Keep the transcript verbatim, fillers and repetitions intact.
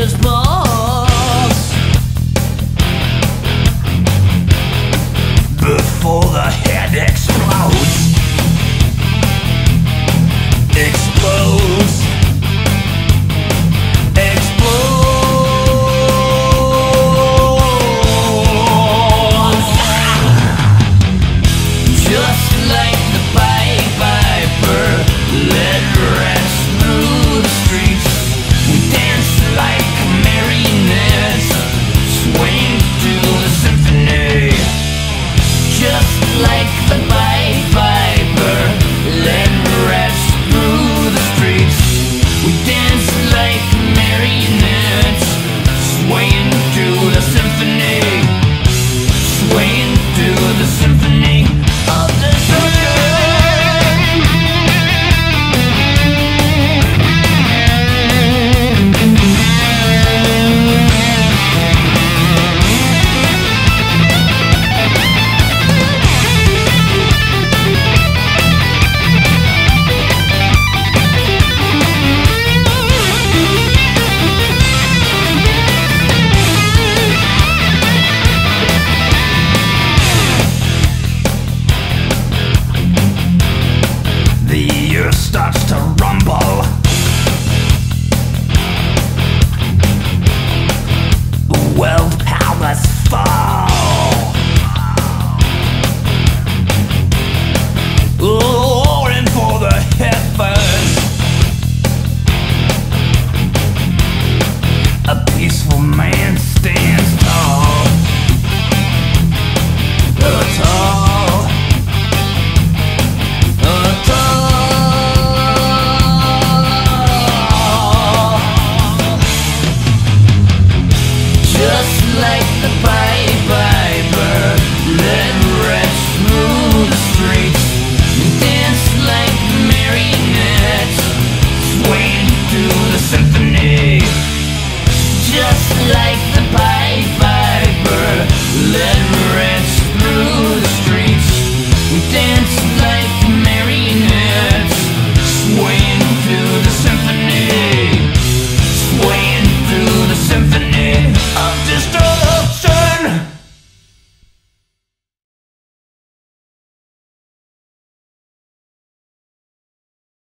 nature's boss. Before the head explodes, explodes, explodes. Just like the Pied Piper led rats through the streets, we danced like marionettes, swaying to the symphony. Just like the Pied Piper led rats through the streets, we danced like marionettes, swaying to the symphony, swaying to the symphony of the starts to rumble. World powers fall. Roaring for the heavens. A peaceful man stands.